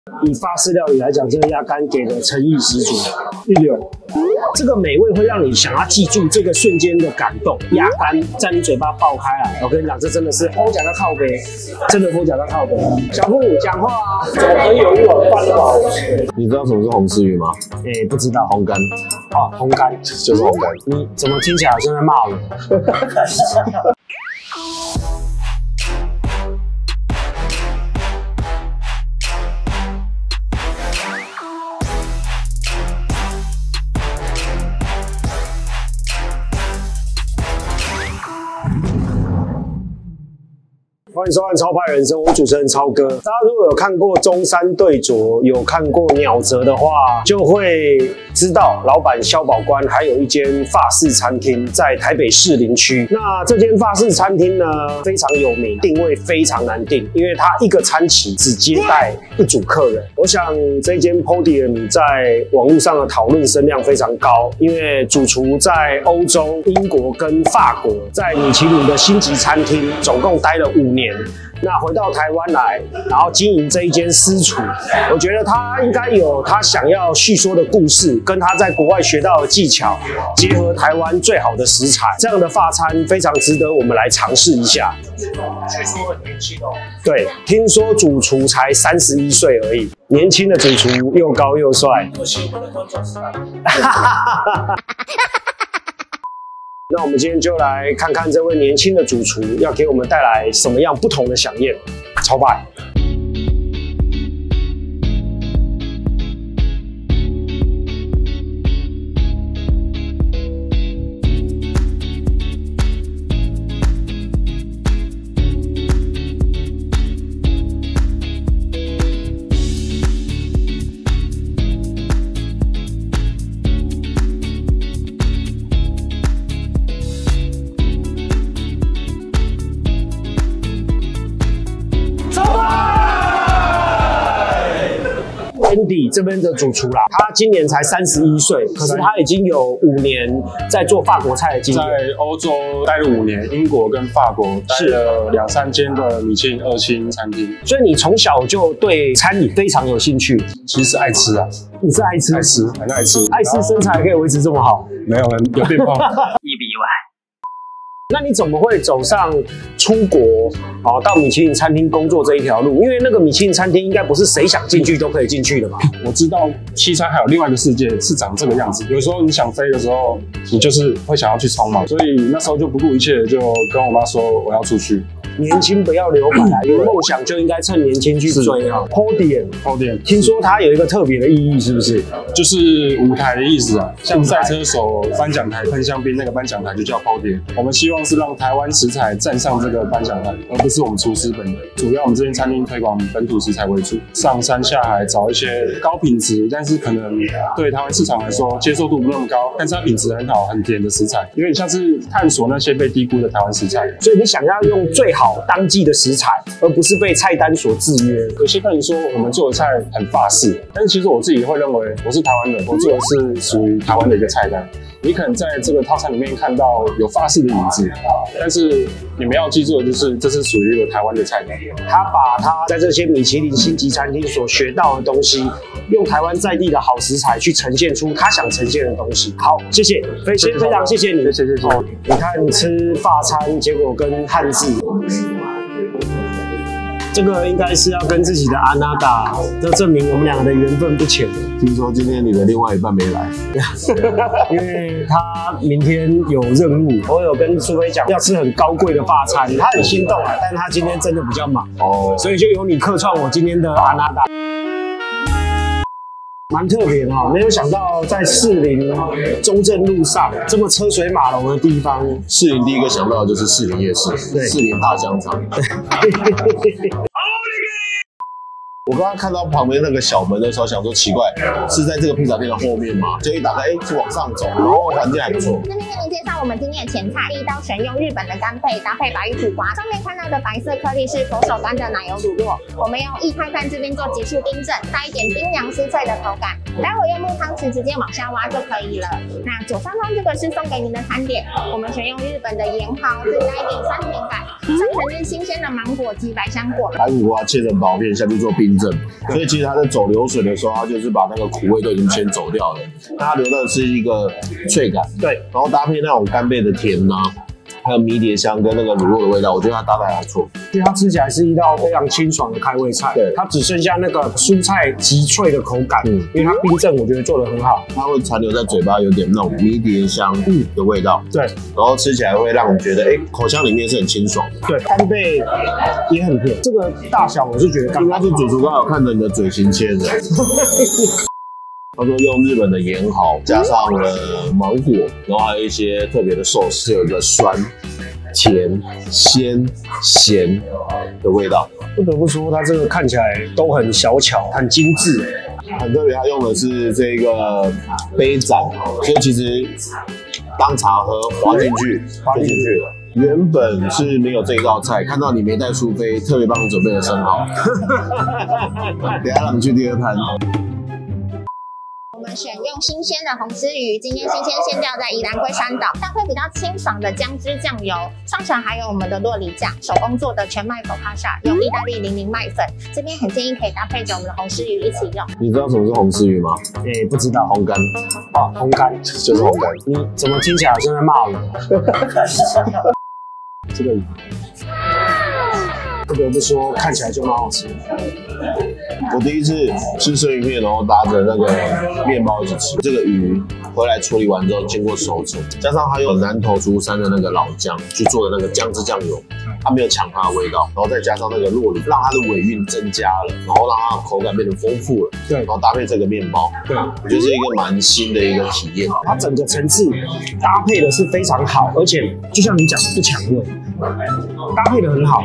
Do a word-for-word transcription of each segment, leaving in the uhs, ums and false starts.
以法式料理来讲，这个鸭肝给的诚意十足，一流。这个美味会让你想要记住这个瞬间的感动。鸭肝在你嘴巴爆开来，我跟你讲，这真的是欧甲的靠背，真的欧甲的靠背。小布讲话啊，怎么可以有一碗饭那么好吃？ 你知道什么是红丝鱼吗？ 哎、欸，不知道。 红干。 哦，红干就是红干。 你怎么听起来好像在骂我？欢迎收看《超派人生》，我主持人超哥。大家如果有看过中山对酌，有看过鸟泽的话，就会知道老板萧宝官还有一间法式餐厅在台北士林区。那这间法式餐厅呢，非常有名，定位非常难定，因为它一个餐期只接待一组客人。我想这间 Podium 在网络上的讨论声量非常高，因为主厨在欧洲、英国跟法国，在米其林的星级餐厅总共待了五年。那回到台湾来，然后经营这一间私厨，我觉得他应该有他想要叙说的故事，跟他在国外学到的技巧，结合台湾最好的食材，这样的法餐非常值得我们来尝试一下。据说很年轻哦。对，听说主厨才三十一岁而已，年轻的主厨又高又帅。我喜欢的观众是哪里？那我们今天就来看看这位年轻的主厨要给我们带来什么样不同的飨宴。超派。Andy 这边的主厨啦，他今年才三十一岁，可是他已经有五年在做法国菜的经验， 在欧洲待了五年，英国跟法国待了两三间的米其林二星餐厅， 所以你从小就对餐饮非常有兴趣。 其实爱吃啊， 你是爱吃， 爱吃，很爱吃， 爱吃身材可以维持这么好？ 没有，有变胖， 一比一百。那你怎么会走上出国啊，到米其林餐厅工作这一条路？因为那个米其林餐厅应该不是谁想进去都可以进去的吧？ 我知道西餐还有另外一个世界是长这个样子。有时候你想飞的时候，你就是会想要去冲嘛，所以那时候就不顾一切，就跟我妈说我要出去。 年轻不要留白啊，有梦想就应该趁年轻去追啊。Podium Podium， 听说它有一个特别的意义，是不是？ 就是舞台的意思啊，像赛车手颁奖台喷香槟那个颁奖台就叫 Podium。我们希望是让台湾食材站上这个颁奖台，而不是我们厨师本人。主要我们这间餐厅推广本土食材为主，上山下海找一些高品质，但是可能对台湾市场来说接受度不那么高，但是它品质很好、很甜的食材，有点像是探索那些被低估的台湾食材。 所以你想要用最好当季的食材，而不是被菜单所制约。 有些客人说我们做的菜很法式，但是其实我自己会认为我是台湾人，我做的是属于台湾的一个菜单。你可能在这个套餐里面看到有法式的影子，但是你们要记住的就是，这是属于一个台湾的菜单。 他把他在这些米其林星级餐厅所学到的东西，用台湾在地的好食材去呈现出他想呈现的东西。好，谢谢，非非非常谢谢你，谢谢谢谢。哦，你看你吃法餐，结果跟汉字。这个应该是要跟自己的阿娜达，这证明我们两个的缘分不浅。 听说今天你的另外一半没来， 因为他明天有任务。我有跟苏菲讲要吃很高贵的法餐，他很心动啊，但他今天真的比较忙哦，所以就由你客串我今天的阿娜达。蛮特别的哦，没有想到在士林中正路上这么车水马龙的地方， 士林第一个想到的就是士林夜市，士林大香肠。我刚刚看到旁边那个小门的时候，想说奇怪，是在这个披萨店的后面吗？就一打开，哎，是往上走，然后环境还不错。 那边给你介绍我们今天的前菜，第一道选用日本的干贝搭配白玉苦瓜，上面看到的白色颗粒是佛手柑的奶油乳酪，我们用液态饭这边做急速冰镇，带一点冰凉酥脆的口感。 待会用木汤匙直接往下挖就可以了。那左上方这个是送给您的餐点，我们选用日本的盐蒿，增加一点酸甜感，上层是新鲜的芒果及百香果。 排骨瓜切成薄片下去做冰镇，所以其实它在走流水的时候，它就是把那个苦味都已经先走掉了，那它留的是一个脆感。对，然后搭配那种干贝的甜呐、啊。还有迷迭香跟那个卤肉的味道，我觉得它搭配还不错。 因为它吃起来是一道非常清爽的开胃菜，对，它只剩下那个蔬菜极脆的口感，嗯，因为它冰镇我觉得做得很好， 它会残留在嘴巴有点那种迷迭香的味道， 对， 然后吃起来会让你觉得，哎、欸，口腔里面是很清爽的。 对，干贝也很甜，这个大小我是觉得刚应该是主厨刚好看着你的嘴型切的。他说用日本的盐蒿加上了芒果，然后还有一些特别的寿司，有一个酸、甜、鲜、咸的味道。 不得不说，它这个看起来都很小巧，很精致， 很特别。它用的是这个杯盏，所以其实当茶喝，滑进去，滑进去了。原本是没有这一道菜，看到你没带书杯，特别帮你准备了生蚝。等一下让你去第二摊。 我们选用新鲜的红丝鱼，今天新鲜现钓在宜兰龟山岛，搭配比较清爽的姜汁酱油，上层还有我们的酪梨酱，手工做的全麦佛卡萨，用意大利零零麦粉，这边很建议可以搭配着我们的红丝鱼一起用。 你知道什么是红丝鱼吗？ 诶、欸，不知道。 红干。 哦，红干就是红干。 你怎么听起来好像在骂我？这个鱼。不得不说，看起来就蛮好吃的。 我第一次吃生鱼片，然后搭着那个面包一起吃。这个鱼回来处理完之后，经过熟成，加上它用南投竹山的那个老姜去做的那个姜汁酱油，它没有抢它的味道，然后再加上那个酪梨，让它的尾韵增加了，然后让它的口感变得丰富了。对，然后搭配这个面包，对，我觉得是一个蛮新的一个体验。 它整个层次搭配的是非常好，而且就像你讲的不抢味，搭配的很好。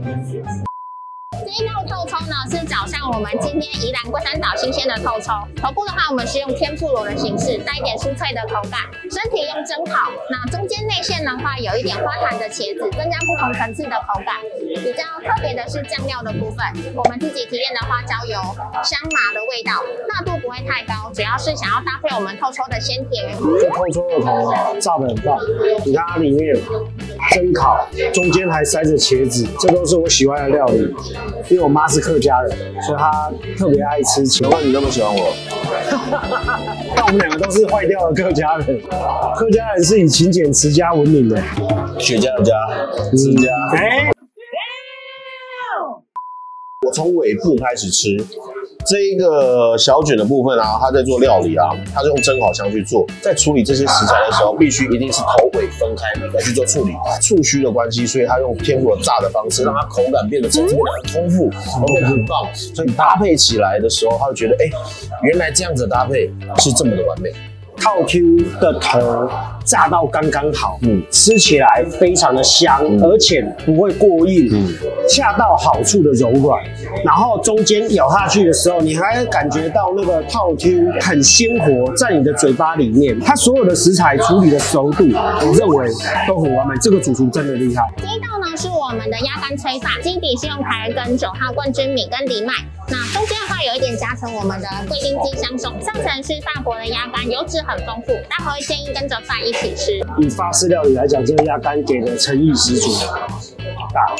这一道透抽呢是早上我们今天宜兰龟山岛新鲜的透抽，头部的话我们是用天妇罗的形式，带一点酥脆的口感，身体用蒸烤，那中间内馅的话有一点花坛的茄子，增加不同层次的口感。比较特别的是酱料的部分，我们自己提炼的花椒油，香麻的味道，辣度不会太高，主要是想要搭配我们透抽的鲜甜。 这透抽的头炸得很棒，你看它里面蒸烤，中间还塞着茄子，这都是我喜欢的料理。因为我妈是客家人，所以她特别爱吃茄子。 难怪你那么喜欢我。 但我们两个都是坏掉的客家人。客家人是以勤俭持家闻名的。 雪家的家，持家。 哎、嗯， 我从尾部开始吃。这一个小卷的部分啊，它在做料理啊，它是用蒸烤箱去做，在处理这些食材的时候，必须一定是头尾分开来去做处理。触须的关系，所以它用天妇罗炸的方式，让它口感变得层次变得很丰富，然后变得很棒。所以搭配起来的时候，他会觉得，哎、欸，原来这样子的搭配是这么的完美。 套 Q 的头炸到刚刚好，嗯，吃起来非常的香，嗯、而且不会过硬，嗯，恰到好处的柔软。然后中间咬下去的时候，你还感觉到那个套 Q 很鲜活，在你的嘴巴里面。它所有的食材处理的熟度，我认为都很完美。这个主厨真的厉害。 这一道呢是我们的鸭肝炊法，基底是用台儿根、九号冠军米跟藜麦。那中间的话有一点加成我们的贵丁鸡香松，上层是法国的鸭肝，油脂很丰富，待会会建议跟着饭一起吃。 以法式料理来讲，这个鸭肝给的诚意十足。大。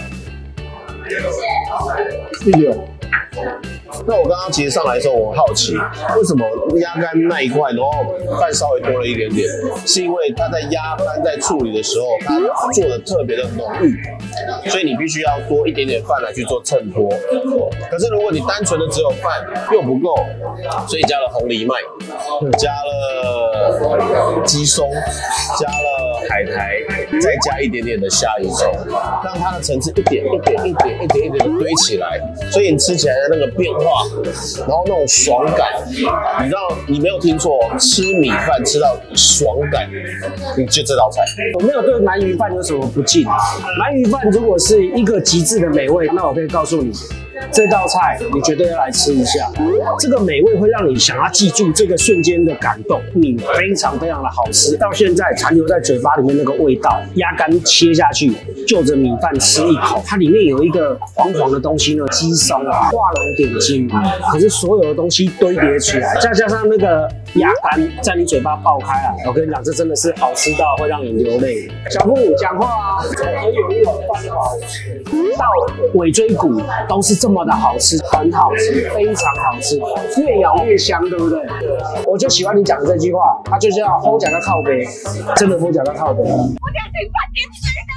第六。 那我刚刚其实上来的时候，我很好奇，为什么鸭肝那一块，然后饭稍微多了一点点，是因为它在鸭肝在处理的时候，它做的特别的浓郁，所以你必须要多一点点饭来去做衬托。可是如果你单纯的只有饭又不够，所以加了红藜麦，加了鸡松，加了海苔，再加一点点的虾夷粥，让它的层次一点一点一点一点一点的堆起来，所以你吃起来的那个变化，然后那种爽感，你知道你没有听错，吃米饭吃到爽感，就这道菜。 我没有对鳗鱼饭有什么不敬，鳗鱼饭如果是一个极致的美味，那我可以告诉你， 这道菜你绝对要来吃一下，这个美味会让你想要记住这个瞬间的感动，米非常非常的好吃，到现在残留在嘴巴里面那个味道，鸭肝切下去就着米饭吃一口，它里面有一个黄黄的东西呢，鸡松啊，画龙点睛，可是所有的东西堆叠起来，再加上那个鸭肝在你嘴巴爆开来，我跟你讲，这真的是好吃到会让你流泪。小布讲话啊，怎么有一碗饭好吃？到尾椎骨都是这么的好吃，很好吃，非常好吃，越咬越香，对不对？我就喜欢你讲的这句话，它就叫齁甲的靠背，真的齁甲的靠背。我想吃饭点吃的。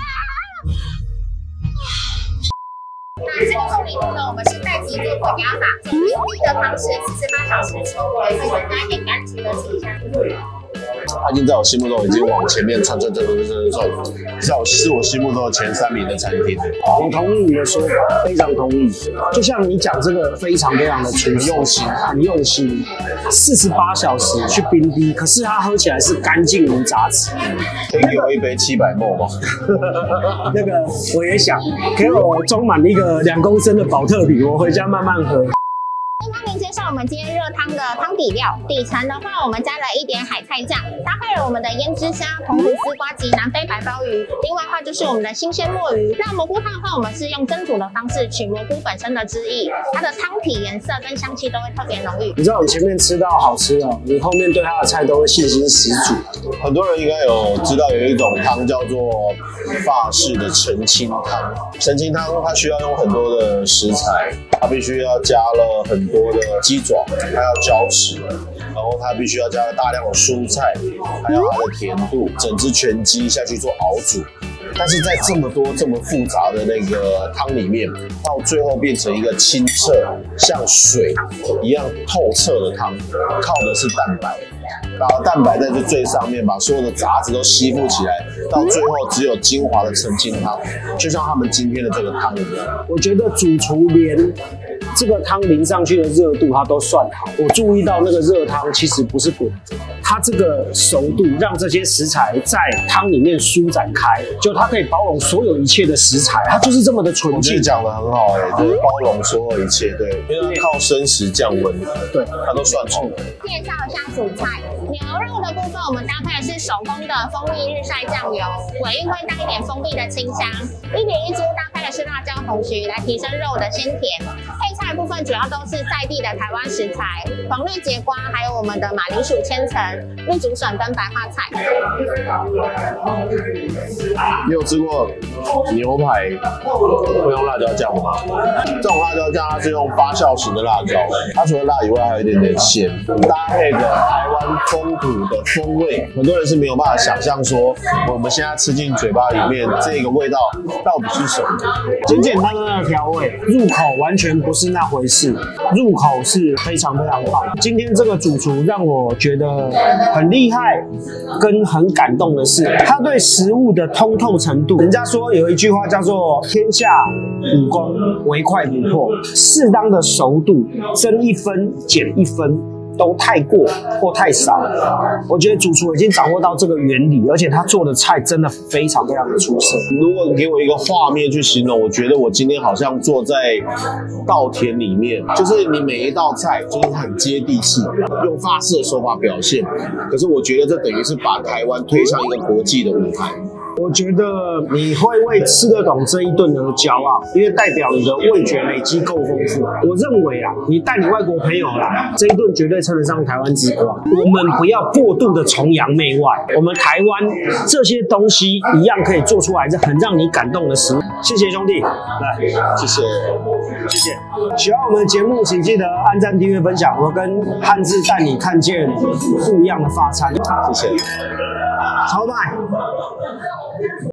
那这个凤梨酥呢，我们是代替做滚压法，用冰滴的方式，四十八小时抽，会增加一点柑橘的清香。 它已经在我心目中已经往前面窜窜窜窜窜窜，在我是我心目中的前三名的餐厅。 我同意你的说法，非常同意。就像你讲这个非常非常的很用心，很用心，四十八小时去冰滴，可是它喝起来是干净无杂质。 可以给我一杯七百 ml 吗？ 那个我也想，给我装满一个两公升的保特瓶，我回家慢慢喝。 跟帮您介绍我们今天热汤的汤底料，底层的话我们加了一点海菜酱，搭配了我们的胭脂虾、澎湖丝瓜及南非白鲍鱼，另外的话就是我们的新鲜墨鱼。那蘑菇汤的话，我们是用蒸煮的方式取蘑菇本身的汁液，它的汤体颜色跟香气都会特别浓郁。 你知道你前面吃到好吃哦，你后面对它的菜都会信心十足。 很多人应该有知道有一种汤叫做法式的澄清汤，澄清汤它需要用很多的食材，它必须要加了很多的鸡爪，还要胶质，然后它必须要加了大量的蔬菜，还有它的甜度，整只全鸡下去做熬煮。但是在这么多这么复杂的那个汤里面，到最后变成一个清澈像水一样透彻的汤，靠的是蛋白，把蛋白在这最上面，把所有的杂质都吸附起来，到最后只有精华的澄清汤，就像他们今天的这个汤一样。 我觉得主厨连这个汤淋上去的热度他都算好，我注意到那个热汤其实不是滚，它这个熟度让这些食材在汤里面舒展开，就它可以包容所有一切的食材，它就是这么的纯净。 讲得很好哎、欸，就是包容所有一切，对，因为它靠生食降温， 对， 它都算错。 介绍一下主菜，牛肉的部分我们搭配的是手工的蜂蜜日晒酱油，尾韵会带一点蜂蜜的清香。一点一猪搭配的是辣椒红曲来提升肉的鲜甜。配菜部分主要都是在地的台湾食材，黄绿节瓜，还有我们的马铃薯千层、绿竹笋跟白花菜。 你有吃过牛排会用辣椒酱吗？这种辣椒酱它是用发酵型的辣椒，它除了辣以外还有一点点咸，搭配着台湾风土的风味，很多人是没有办法想象说我们现在吃进嘴巴里面这个味道到底是什么。 简简单单的调味，入口完全不是那回事，入口是非常非常棒。今天这个主厨让我觉得很厉害，跟很感动的是，他对食物的通透程度。人家说有一句话叫做“天下武功，唯快不破”，适当的熟度，增一分减一分。都太过或太少，我觉得主厨已经掌握到这个原理，而且他做的菜真的非常非常的出色。 如果你给我一个画面去形容，我觉得我今天好像坐在稻田里面，就是你每一道菜就是很接地气，用法式的手法表现。可是我觉得这等于是把台湾推向一个国际的舞台。 我觉得你会为吃得懂这一顿而骄傲，因为代表你的味觉累积够丰富。我认为啊，你带你外国朋友来，这一顿绝对称得上台湾之光。我们不要过度的崇洋媚外，我们台湾这些东西一样可以做出来，是很让你感动的食物。谢谢兄弟，来， 谢谢， 谢谢。喜欢我们的节目，请记得按赞、订阅、分享。我跟汉字带你看见不一样的法餐。 谢谢。 超卖。